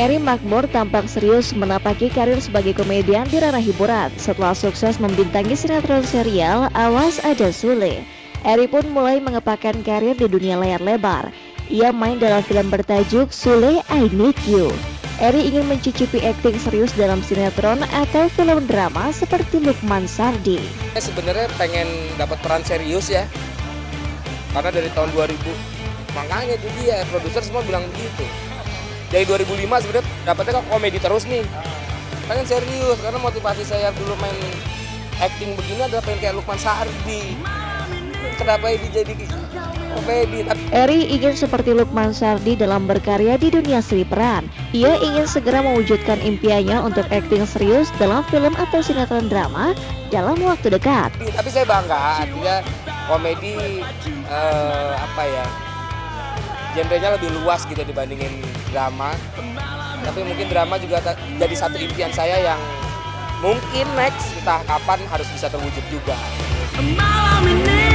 Eri Makmur tampak serius menapaki karir sebagai komedian di ranah hiburan setelah sukses membintangi sinetron serial Awas Ada Sule. Eri pun mulai mengepakkan karir di dunia layar lebar. Ia main dalam film bertajuk Sule I Need You. Eri ingin mencicipi akting serius dalam sinetron atau film drama seperti Lukman Sardi. Saya sebenarnya pengen dapat peran serius ya, karena dari tahun 2000, makanya itu dia, produser semua bilang begitu. Dari 2005 sebenarnya dapatnya kok komedi terus nih, pengen serius, karena motivasi saya dulu main acting begini adalah pengen kayak Lukman Sardi. Kenapa ini jadi komedi? Eri ingin seperti Lukman Sardi dalam berkarya di dunia seni peran. Ia ingin segera mewujudkan impiannya untuk akting serius dalam film atau sinetron drama dalam waktu dekat. Tapi saya bangga, artinya komedi genrenya lebih luas gitu dibandingin drama. Tapi mungkin drama juga jadi satu impian saya yang mungkin next entah kapan harus bisa terwujud juga. Malam ini